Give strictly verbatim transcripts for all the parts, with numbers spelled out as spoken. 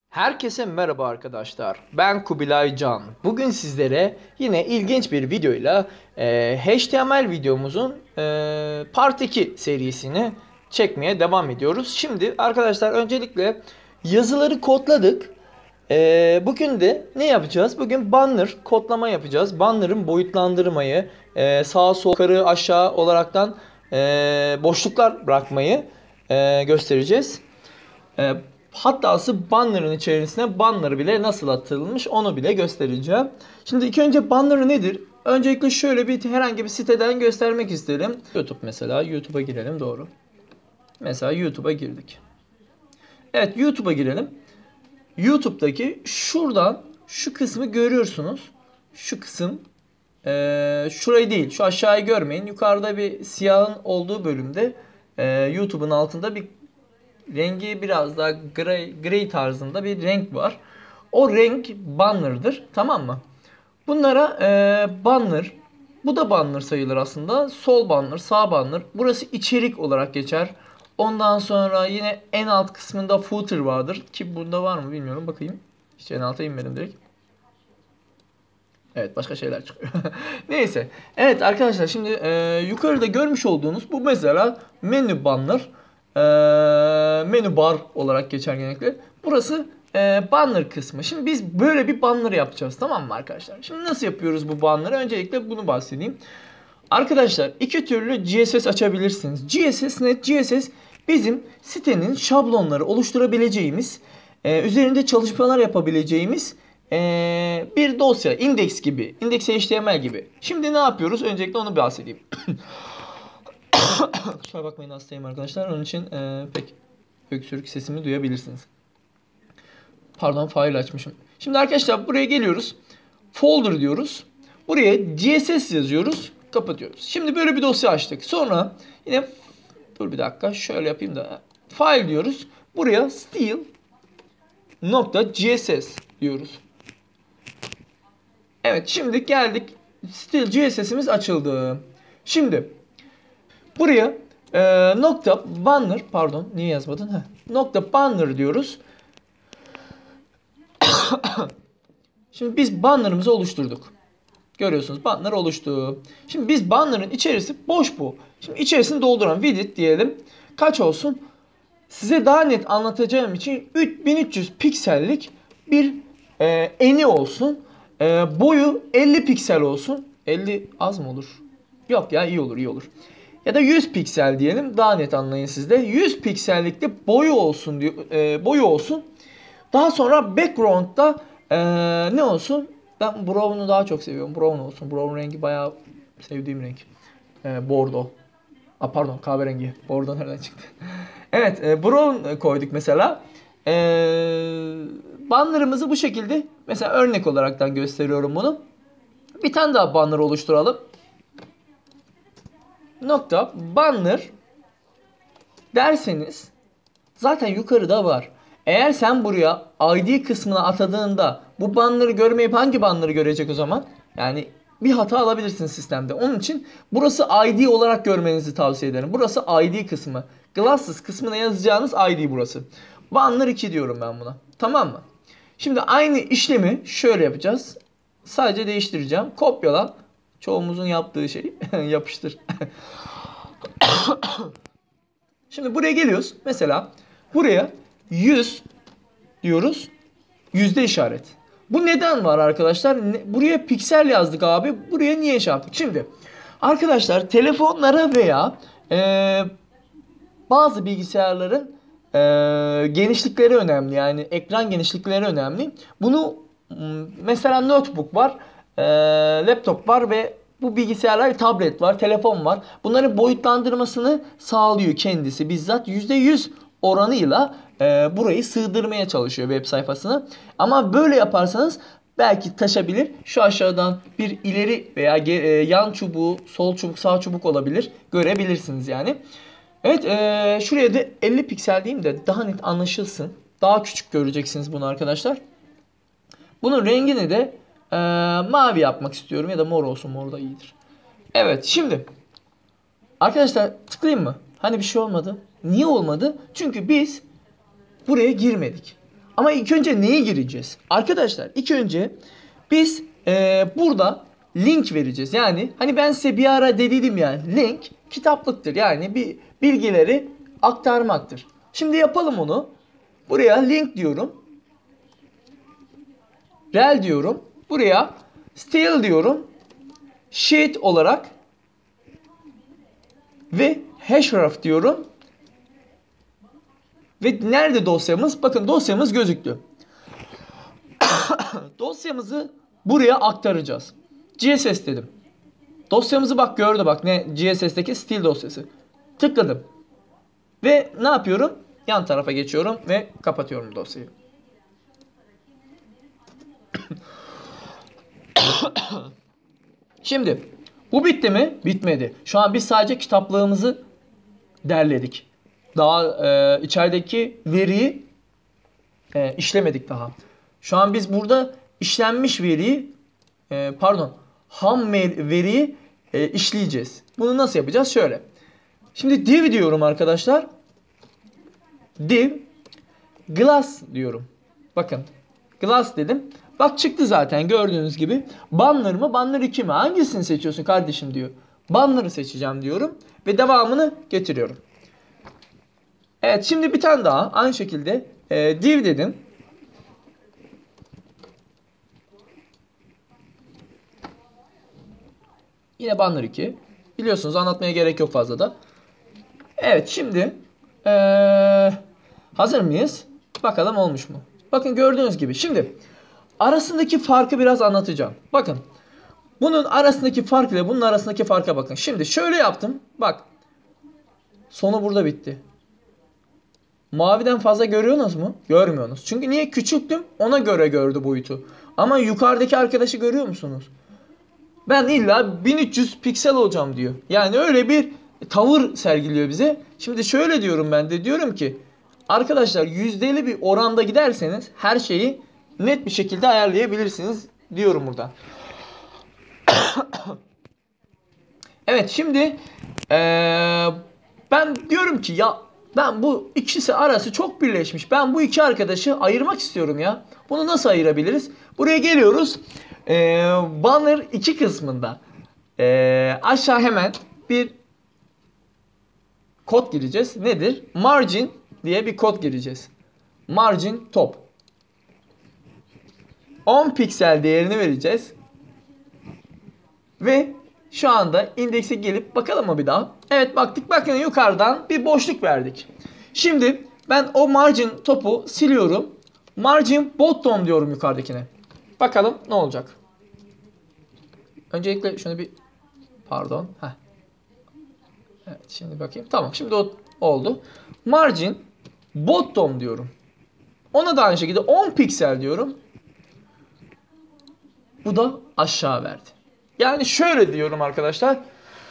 Herkese merhaba arkadaşlar. Ben Kubilay Can. Bugün sizlere yine ilginç bir videoyla e, H T M L videomuzun e, Part iki serisini çekmeye devam ediyoruz. Şimdi arkadaşlar öncelikle yazıları kodladık. E, bugün de ne yapacağız? Bugün banner kodlama yapacağız. Banner'ın boyutlandırmayı, e, sağa sol yukarı aşağı olaraktan e, boşluklar bırakmayı e, göstereceğiz. E, Hattası banner'ın içerisine banner bile nasıl atılmış onu bile göstereceğim. Şimdi ilk önce banner nedir? Öncelikle şöyle bir herhangi bir siteden göstermek isterim. YouTube mesela. YouTube'a girelim, doğru. Mesela YouTube'a girdik. Evet, YouTube'a girelim. YouTube'daki şuradan şu kısmı görüyorsunuz. Şu kısım ee, şurayı değil, şu aşağıyı görmeyin. Yukarıda bir siyahın olduğu bölümde e, YouTube'un altında bir rengi biraz daha gray, gray tarzında bir renk var. O renk banner'dır. Tamam mı? Bunlara e, banner. Bu da banner sayılır aslında. Sol banner, sağ banner. Burası içerik olarak geçer. Ondan sonra yine en alt kısmında footer vardır. Ki bunda var mı bilmiyorum. Bakayım. Hiç en alta inmedim direkt. Evet, başka şeyler çıkıyor. Neyse. Evet arkadaşlar, şimdi e, yukarıda görmüş olduğunuz bu mesela menü banner. E, menü bar olarak geçer genellikle. Burası e, banner kısmı. Şimdi biz böyle bir banner yapacağız, tamam mı arkadaşlar? Şimdi nasıl yapıyoruz bu banner'ı? Öncelikle bunu bahsedeyim. Arkadaşlar iki türlü G S S açabilirsiniz. G S S ne? G S S bizim sitenin şablonları oluşturabileceğimiz, e, üzerinde çalışmalar yapabileceğimiz e, bir dosya, index gibi, index H T M L gibi. Şimdi ne yapıyoruz? Öncelikle onu bahsedeyim. Kusura bakmayın, hastayım arkadaşlar. Onun için e, pek öksürük sesimi duyabilirsiniz. Pardon, file açmışım. Şimdi arkadaşlar buraya geliyoruz. Folder diyoruz. Buraya G S S yazıyoruz. Kapatıyoruz. Şimdi böyle bir dosya açtık. Sonra yine dur bir dakika şöyle yapayım da file diyoruz. Buraya style.gss diyoruz. Evet, şimdi geldik. Style.gss'imiz açıldı. Şimdi buraya e, nokta banner, pardon niye yazmadın? Heh, nokta banner diyoruz. Şimdi biz banner'ımızı oluşturduk. Görüyorsunuz, banner oluştu. Şimdi biz banner'ın içerisi boş bu. Şimdi içerisini dolduran width diyelim. Kaç olsun? Size daha net anlatacağım için bin üç yüz piksellik bir e, eni olsun. E, boyu elli piksel olsun. elli az mı olur? Yok ya, iyi olur iyi olur. Ya da yüz piksel diyelim, daha net anlayın siz de. yüz piksellikte boyu olsun diyor, e, boyu olsun. Daha sonra background'da e, ne olsun? Ben brown'u daha çok seviyorum. Brown olsun. Brown rengi bayağı sevdiğim renk. E, bordo. A, pardon, kahverengi. Bordo nereden çıktı? Evet, e, brown koyduk mesela. E, banner'ımızı bu şekilde mesela örnek olaraktan gösteriyorum bunu. Bir tane daha banner oluşturalım. Nokta banner derseniz zaten yukarıda var. Eğer sen buraya I D kısmına atadığında bu banner'ı görmeyip hangi banner'ı görecek o zaman? Yani bir hata alabilirsiniz sistemde. Onun için burası I D olarak görmenizi tavsiye ederim. Burası I D kısmı. Glasses kısmına yazacağınız I D burası. Banner iki diyorum ben buna. Tamam mı? Şimdi aynı işlemi şöyle yapacağız. Sadece değiştireceğim. Kopyala. Çoğumuzun yaptığı şeyi yapıştır. Şimdi buraya geliyoruz. Mesela buraya yüz diyoruz. Yüzde işaret. Bu neden var arkadaşlar? Buraya piksel yazdık abi. Buraya niye şey yaptık? Şimdi arkadaşlar telefonlara veya e, bazı bilgisayarların e, genişlikleri önemli. Yani ekran genişlikleri önemli. Bunu mesela notebook var, e, laptop var ve bu bilgisayarlar, tablet var, telefon var. Bunların boyutlandırmasını sağlıyor kendisi bizzat. yüzde yüz oranıyla e, burayı sığdırmaya çalışıyor web sayfasını. Ama böyle yaparsanız belki taşabilir. Şu aşağıdan bir ileri veya e, yan çubuğu, sol çubuk, sağ çubuk olabilir. Görebilirsiniz yani. Evet, e, şuraya da elli piksel diyeyim de daha net anlaşılsın. Daha küçük göreceksiniz bunu arkadaşlar. Bunun rengini de e, mavi yapmak istiyorum ya da mor olsun. Mor da iyidir. Evet, şimdi arkadaşlar tıklayayım mı? Hani bir şey olmadı. Niye olmadı? Çünkü biz buraya girmedik. Ama ilk önce neyi gireceğiz? Arkadaşlar ilk önce biz e, burada link vereceğiz. Yani hani ben size bir ara dediydim ya, link kitaplıktır. Yani bir bilgileri aktarmaktır. Şimdi yapalım onu. Buraya link diyorum. Rel diyorum. Buraya style diyorum. Sheet olarak ve href diyorum. Ve nerede dosyamız? Bakın dosyamız gözüktü. Dosyamızı buraya aktaracağız. G S S dedim. Dosyamızı bak gördü, bak ne, G S S'teki stil dosyası. Tıkladım. Ve ne yapıyorum? Yan tarafa geçiyorum ve kapatıyorum dosyayı. Şimdi bu bitti mi? Bitmedi. Şu an biz sadece kitaplığımızı derledik. Daha e, içerideki veriyi e, işlemedik daha. Şu an biz burada işlenmiş veriyi e, pardon ham veriyi e, işleyeceğiz. Bunu nasıl yapacağız? Şöyle. Şimdi div diyorum arkadaşlar. Div glass diyorum. Bakın glass dedim. Bak çıktı zaten gördüğünüz gibi. Banner mı? Banner iki mi? Hangisini seçiyorsun kardeşim diyor. Banner'ı seçeceğim diyorum. Ve devamını getiriyorum. Evet, şimdi bir tane daha aynı şekilde e, div dedim. Yine banner iki. Biliyorsunuz, anlatmaya gerek yok fazla da. Evet, şimdi e, hazır mıyız? Bakalım olmuş mu? Bakın gördüğünüz gibi. Şimdi arasındaki farkı biraz anlatacağım. Bakın. Bunun arasındaki fark ile bunun arasındaki farka bakın. Şimdi şöyle yaptım. Bak. Sonu burada bitti. Maviden fazla görüyorsunuz mu? Görmüyorsunuz. Çünkü niye? Küçüktüm. Ona göre gördü boyutu. Ama yukarıdaki arkadaşı görüyor musunuz? Ben illa bin üç yüz piksel olacağım diyor. Yani öyle bir tavır sergiliyor bize. Şimdi şöyle diyorum, ben de diyorum ki arkadaşlar yüzdeli bir oranda giderseniz her şeyi net bir şekilde ayarlayabilirsiniz diyorum burada. Evet, şimdi ee, ben diyorum ki ya ben bu ikisi arası çok birleşmiş. Ben bu iki arkadaşı ayırmak istiyorum ya. Bunu nasıl ayırabiliriz? Buraya geliyoruz. Ee, banner iki kısmında ee, aşağı hemen bir kod gireceğiz. Nedir? Margin diye bir kod gireceğiz. Margin top. on piksel değerini vereceğiz. Ve şu anda indekse gelip bakalım mı bir daha? Evet, baktık. Bakın yukarıdan bir boşluk verdik. Şimdi ben o margin topu siliyorum. Margin bottom diyorum yukarıdakine. Bakalım ne olacak? Öncelikle şunu bir pardon. Heh. Evet, şimdi bakayım. Tamam, şimdi o oldu. Margin bottom diyorum. Ona da aynı şekilde on piksel diyorum. Bu da aşağı verdi. Yani şöyle diyorum arkadaşlar.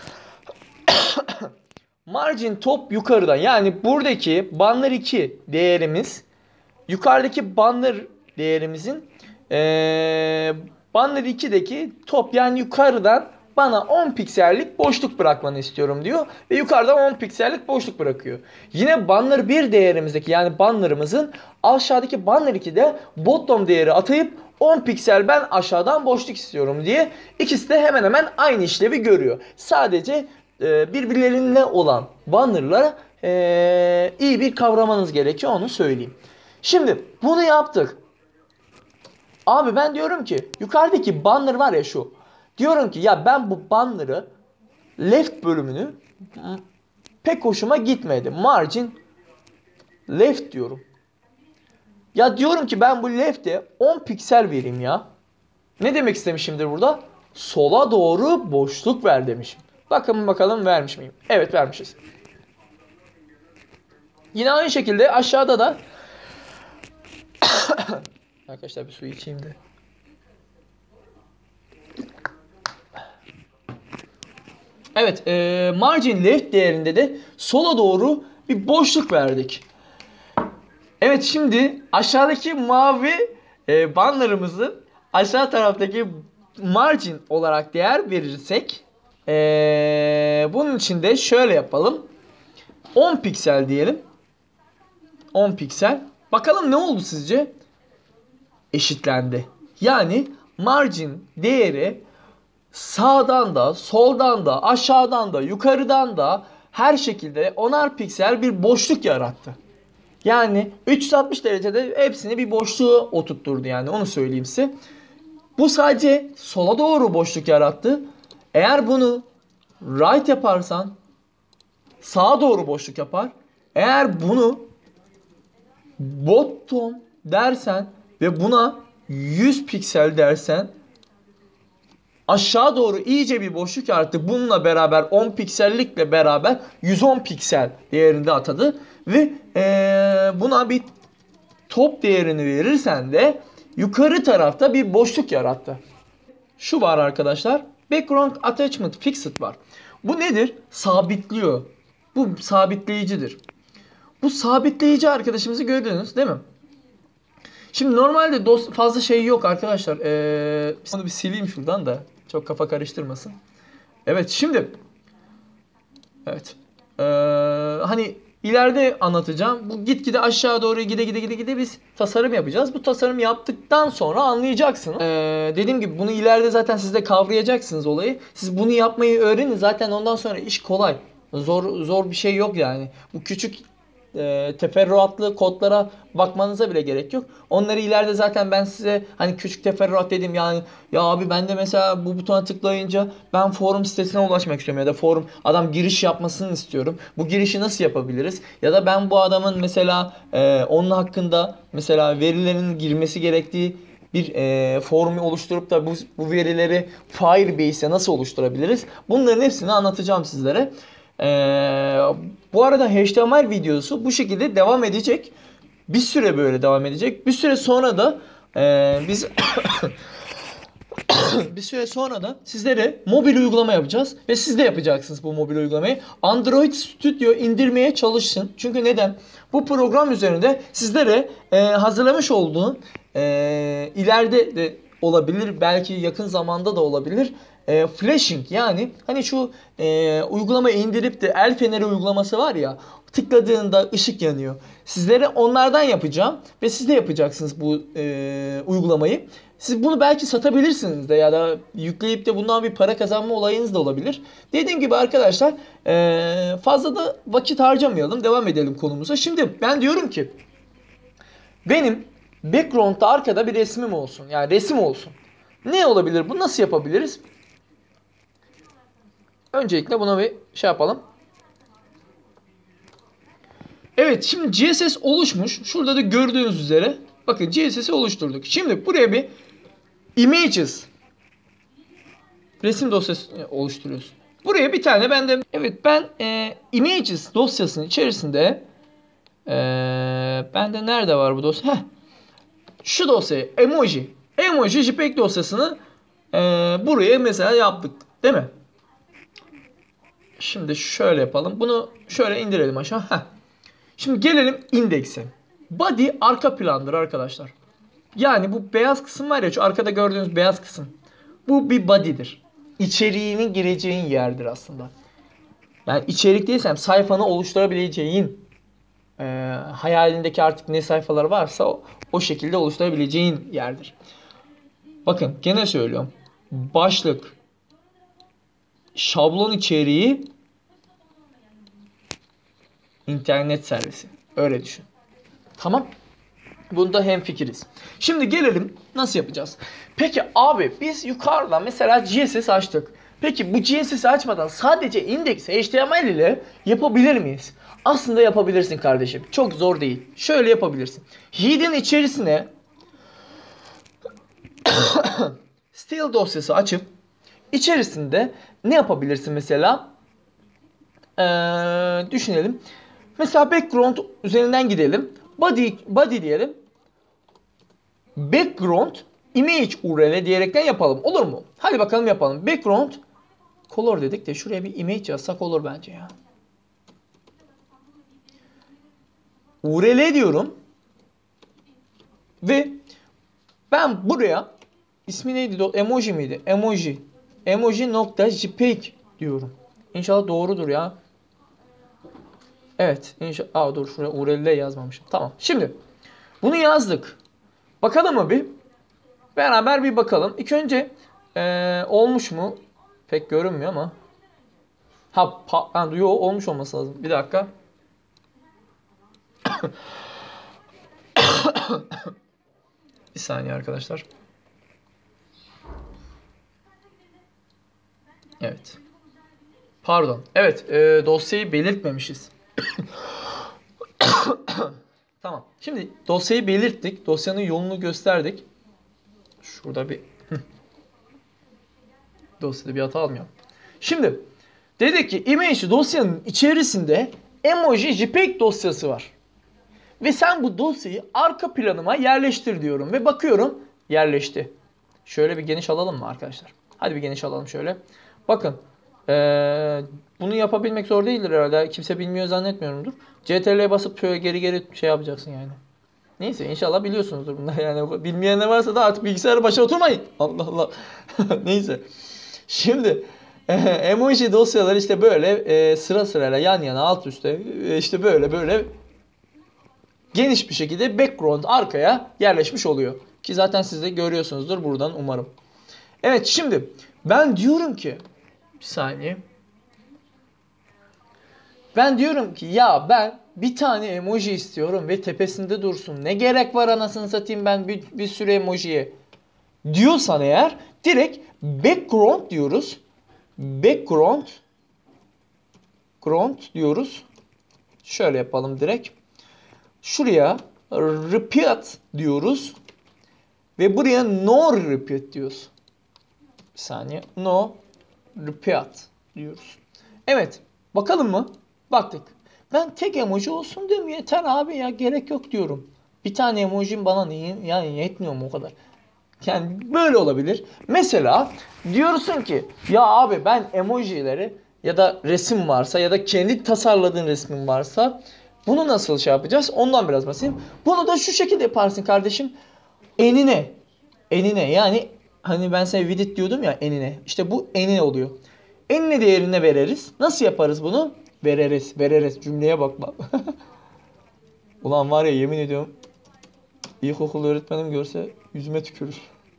Margin top yukarıdan. Yani buradaki banner iki değerimiz yukarıdaki banner değerimizin ee, banner iki'deki top, yani yukarıdan bana on piksellik boşluk bırakmanı istiyorum diyor. Ve yukarıdan on piksellik boşluk bırakıyor. Yine banner bir değerimizdeki, yani bannerımızın aşağıdaki banner iki'de bottom değeri atayıp on piksel ben aşağıdan boşluk istiyorum diye, ikisi de hemen hemen aynı işlevi görüyor. Sadece e, birbirlerine olan bannerlara e, iyi bir kavramanız gerekiyor, onu söyleyeyim. Şimdi bunu yaptık. Abi ben diyorum ki yukarıdaki banner var ya şu. Diyorum ki ya ben bu banner'ı left bölümünü pek hoşuma gitmedi. Margin left diyorum. Ya diyorum ki ben bu left'e on piksel vereyim ya. Ne demek istemişimdir burada? Sola doğru boşluk ver demişim. Bakın bakalım vermiş miyim? Evet, vermişiz. Yine aynı şekilde aşağıda da arkadaşlar bir su içeyim de. Evet, e, margin left değerinde de sola doğru bir boşluk verdik. Evet, şimdi aşağıdaki mavi e, bannerımızın aşağı taraftaki margin olarak değer verirsek e, bunun için de şöyle yapalım. on piksel diyelim. on piksel. Bakalım ne oldu sizce? eşitlendi. Yani margin değeri sağdan da, soldan da, aşağıdan da, yukarıdan da her şekilde onar piksel bir boşluk yarattı. Yani üç yüz altmış derecede hepsini bir boşluğa oturtturdu, yani onu söyleyeyim size. Bu sadece sola doğru boşluk yarattı. Eğer bunu right yaparsan sağa doğru boşluk yapar. Eğer bunu bottom dersen ve buna yüz piksel dersen aşağı doğru iyice bir boşluk yarattı. Bununla beraber on piksellikle beraber yüz on piksel değerinde atadı. Ve ee, buna bir top değerini verirsen de yukarı tarafta bir boşluk yarattı. Şu var arkadaşlar. Background Attachment Fixed var. Bu nedir? Sabitliyor. Bu sabitleyicidir. Bu sabitleyici arkadaşımızı gördünüz değil mi? Şimdi normalde dos fazla şey yok arkadaşlar. Ee, onu bir sileyim şuradan da. Çok kafa karıştırmasın. Evet şimdi. Evet. Ee, hani ileride anlatacağım. Bu gitgide aşağı doğru gide gide gide gide biz tasarım yapacağız. Bu tasarım yaptıktan sonra anlayacaksınız. Ee, dediğim gibi bunu ileride zaten siz de kavrayacaksınız olayı. Siz bunu yapmayı öğrenin. Zaten ondan sonra iş kolay. Zor zor bir şey yok yani. Bu küçük e, teferruatlı kodlara bakmanıza bile gerek yok. Onları ileride zaten ben size hani küçük teferruat dedim yani ya abi ben de mesela bu butona tıklayınca ben forum sitesine ulaşmak istiyorum ya da forum adam giriş yapmasını istiyorum. Bu girişi nasıl yapabiliriz? Ya da ben bu adamın mesela e, onun hakkında mesela verilerin girmesi gerektiği bir e, formu oluşturup da bu, bu verileri Firebase'e nasıl oluşturabiliriz? Bunların hepsini anlatacağım sizlere. Ee, bu arada H T M L videosu bu şekilde devam edecek. Bir süre böyle devam edecek. Bir süre sonra da e, biz bir süre sonra da sizlere mobil uygulama yapacağız ve siz de yapacaksınız bu mobil uygulamayı. Android Studio indirmeye çalışın. Çünkü neden? Bu program üzerinde sizlere e, hazırlamış olduğum e, ileride de olabilir, belki yakın zamanda da olabilir. E, flashing yani hani şu e, uygulamayı indirip de el feneri uygulaması var ya, tıkladığında ışık yanıyor. Sizlere onlardan yapacağım ve siz de yapacaksınız bu e, uygulamayı. Siz bunu belki satabilirsiniz de ya da yükleyip de bundan bir para kazanma olayınız da olabilir. Dediğim gibi arkadaşlar e, fazla da vakit harcamayalım, devam edelim konumuza. Şimdi ben diyorum ki benim background'da arkada bir resmim olsun, yani resim olsun. Ne olabilir? Bu nasıl yapabiliriz? Öncelikle buna bir şey yapalım. Evet, şimdi C S S oluşmuş. Şurada da gördüğünüz üzere. Bakın C S S'i oluşturduk. Şimdi buraya bir images resim dosyası oluşturuyoruz. Buraya bir tane ben de evet ben e, images dosyasının içerisinde e, bende nerede var bu dosya? Heh. Şu dosyayı emoji emoji JPEG dosyasını e, buraya mesela yaptık, değil mi? Şimdi şöyle yapalım. Bunu şöyle indirelim aşağı. Heh. Şimdi gelelim indekse. Body arka plandır arkadaşlar. Yani bu beyaz kısım var ya, şu arkada gördüğünüz beyaz kısım. Bu bir body'dir. İçeriğinin gireceğin yerdir aslında. Yani içerik değilsem sayfanı oluşturabileceğin e, hayalindeki artık ne sayfalar varsa o, o şekilde oluşturabileceğin yerdir. Bakın gene söylüyorum. Başlık, şablon içeriği, internet servisi. Öyle düşün. Tamam. Bunda hemfikiriz. Şimdi gelelim nasıl yapacağız? Peki abi biz yukarıda mesela C S S açtık. Peki bu C S S'i açmadan sadece indeks H T M L ile yapabilir miyiz? Aslında yapabilirsin kardeşim. Çok zor değil. Şöyle yapabilirsin. Head'in içerisine style dosyası açıp içerisinde ne yapabilirsin mesela? Ee, düşünelim. Mesela background üzerinden gidelim. Body, body diyelim. Background image U R L diyerekten yapalım. Olur mu? Hadi bakalım yapalım. Background color dedik de şuraya bir image yazsak olur bence ya. U R L diyorum. Ve ben buraya ismi neydi? Emoji miydi? Emoji. Emoji nokta jpeg diyorum. İnşallah doğrudur ya. Evet. İnşallah. Aa dur şuraya U R L yazmamışım. Tamam. Şimdi bunu yazdık. Bakalım mı bir? Beraber bir bakalım. İlk önce ee, olmuş mu? Pek görünmüyor ama. Ha, pa, ha yo, olmuş olması lazım. Bir dakika. Bir saniye arkadaşlar. Evet. Pardon. Evet, e, dosyayı belirtmemişiz. Tamam. Şimdi dosyayı belirttik. Dosyanın yolunu gösterdik. Şurada bir dosyada bir hata almıyor. Şimdi dedik ki image dosyanın içerisinde emoji JPEG dosyası var. Ve sen bu dosyayı arka planıma yerleştir diyorum. Ve bakıyorum yerleşti. Şöyle bir geniş alalım mı arkadaşlar? Hadi bir geniş alalım şöyle. Bakın. Ee, bunu yapabilmek zor değildir herhalde. Kimse bilmiyor zannetmiyorumdur. C T R L'ye basıp şöyle geri geri şey yapacaksın yani. Neyse inşallah biliyorsunuzdur bunlar yani. Bilmeyen ne varsa da artık bilgisayarın başına oturmayın. Allah Allah. Neyse. Şimdi e, emoji dosyalar işte böyle e, sıra sırayla yan yana alt üstte e, işte böyle böyle geniş bir şekilde background arkaya yerleşmiş oluyor. Ki zaten siz de görüyorsunuzdur buradan umarım. Evet şimdi ben diyorum ki bir saniye. Ben diyorum ki ya ben bir tane emoji istiyorum ve tepesinde dursun. Ne gerek var anasını satayım ben bir, bir sürü emojiye. Diyorsan eğer direkt background diyoruz. Background ground diyoruz. Şöyle yapalım direkt. Şuraya repeat diyoruz. Ve buraya no repeat diyoruz. Bir saniye. No repeat diyoruz. Evet. Bakalım mı? Baktık. Ben tek emoji olsun diyorum. Yeter abi ya. Gerek yok diyorum. Bir tane emojim bana neyin, yani yetmiyor mu o kadar? Yani böyle olabilir. Mesela diyorsun ki ya abi ben emojileri ya da resim varsa ya da kendi tasarladığın resmin varsa bunu nasıl şey yapacağız? Ondan biraz bahsedeyim. Bunu da şu şekilde yaparsın kardeşim. Enine. Enine yani hani ben sana widget diyordum ya enine. İşte bu enine oluyor. Enine değerine veririz. Nasıl yaparız bunu? Veririz. Veririz. Cümleye bakma. Ulan var ya yemin ediyorum ilkokul öğretmenim görse yüzüme tükürür.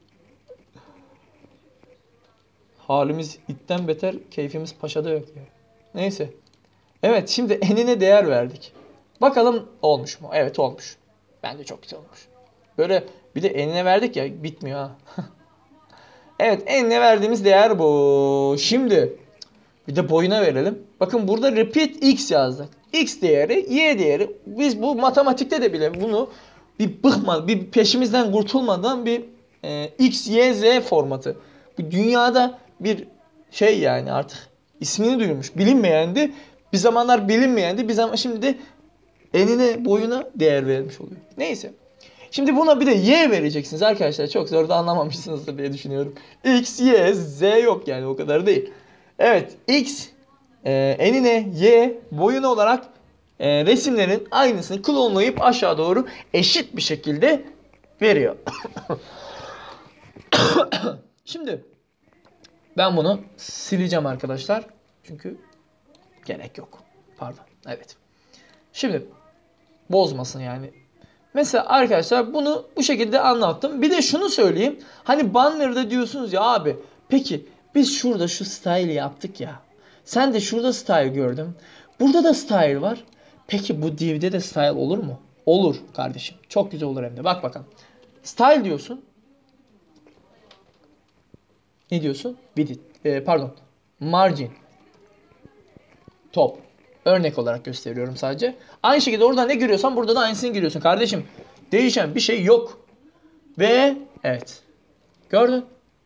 Halimiz itten beter, keyfimiz paşada yok ya. Neyse. Evet şimdi enine değer verdik. Bakalım olmuş mu? Evet olmuş. Bence çok güzel olmuş. Böyle bir de enine verdik ya bitmiyor ha. Evet enine verdiğimiz değer bu. Şimdi bir de boyuna verelim. Bakın burada repeat x yazdık. X değeri, y değeri. Biz bu matematikte de bile bunu bir bıkma, bir peşimizden kurtulmadan bir e, x, y, z formatı. Bu dünyada bir şey yani artık ismini duyurmuş. Bilinmeyendi. Bir zamanlar bilinmeyendi. Bir zaman şimdi de enine boyuna değer verilmiş oluyor. Neyse. Şimdi buna bir de y vereceksiniz arkadaşlar. Çok zor da anlamamışsınızdır diye düşünüyorum. X, y, z yok yani o kadar değil. Evet x e, enine y boyuna olarak e, resimlerin aynısını klonlayıp aşağı doğru eşit bir şekilde veriyor. Şimdi ben bunu sileceğim arkadaşlar. Çünkü gerek yok. Pardon. Evet. Şimdi bozmasın yani. Mesela arkadaşlar bunu bu şekilde anlattım. Bir de şunu söyleyeyim. Hani banner'da diyorsunuz ya abi. Peki biz şurada şu style yaptık ya. Sen de şurada style gördün. Burada da style var. Peki bu div'de de style olur mu? Olur kardeşim. Çok güzel olur hem de. Bak bakalım. Style diyorsun. Ne diyorsun? Width. E, pardon. Margin. Top. Örnek olarak gösteriyorum sadece. Aynı şekilde orada ne görüyorsan burada da aynısını görüyorsun kardeşim. Değişen bir şey yok. Ve evet. Gördün.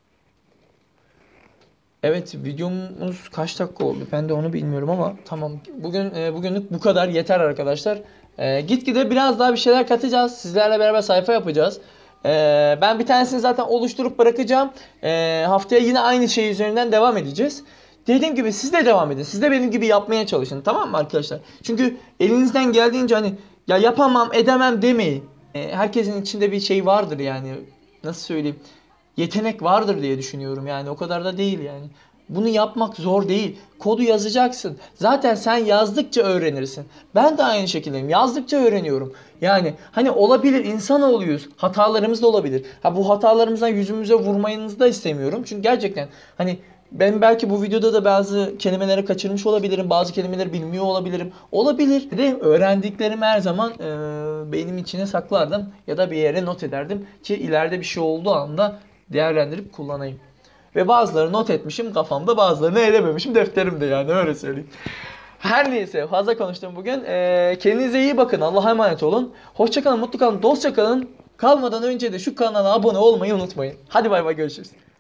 Evet videomuz kaç dakika oldu? Ben de onu bilmiyorum ama tamam. Bugün e, bugünlük bu kadar yeter arkadaşlar. E, gitgide biraz daha bir şeyler katacağız. Sizlerle beraber sayfa yapacağız. E, ben bir tanesini zaten oluşturup bırakacağım. E, haftaya yine aynı şey üzerinden devam edeceğiz. Dediğim gibi siz de devam edin. Siz de benim gibi yapmaya çalışın. Tamam mı arkadaşlar? Çünkü elinizden geldiğince hani ya yapamam edemem demeyin. E, herkesin içinde bir şey vardır yani. Nasıl söyleyeyim? Yetenek vardır diye düşünüyorum yani. O kadar da değil yani. Bunu yapmak zor değil. Kodu yazacaksın. Zaten sen yazdıkça öğrenirsin. Ben de aynı şekildeyim. Yazdıkça öğreniyorum. Yani hani olabilir, insanoğluyuz. Hatalarımız da olabilir. Ha, bu hatalarımızdan yüzümüze vurmayınızı da istemiyorum. Çünkü gerçekten hani ben belki bu videoda da bazı kelimeleri kaçırmış olabilirim. Bazı kelimeleri bilmiyor olabilirim. Olabilir. De öğrendiklerimi her zaman e, beynimin içine saklardım. Ya da bir yere not ederdim. Ki ileride bir şey olduğu anda değerlendirip kullanayım. Ve bazıları not etmişim kafamda, bazılarını edememişim defterimde, yani öyle söyleyeyim. Her neyse, fazla konuştum bugün. Ee, kendinize iyi bakın. Allah'a emanet olun. Hoşça kalın, mutlu kalın, dostça kalın. Kalmadan önce de şu kanala abone olmayı unutmayın. Hadi bay bay, görüşürüz.